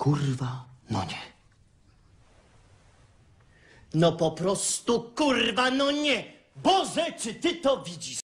Kurwa, no nie. No po prostu kurwa, no nie. Boże, czy ty to widzisz?